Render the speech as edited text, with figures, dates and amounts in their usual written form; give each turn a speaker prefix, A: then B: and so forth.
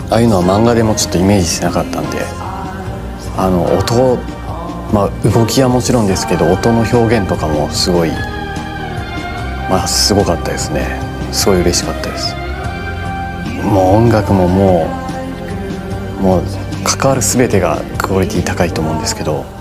A: ああいうのは漫画でもちょっとイメージしてなかったんで、音、動きはもちろんですけど音の表現とかもすごい、すごかったですね。すごい嬉しかったです。もう音楽ももう関わる全てがクオリティ高いと思うんですけど、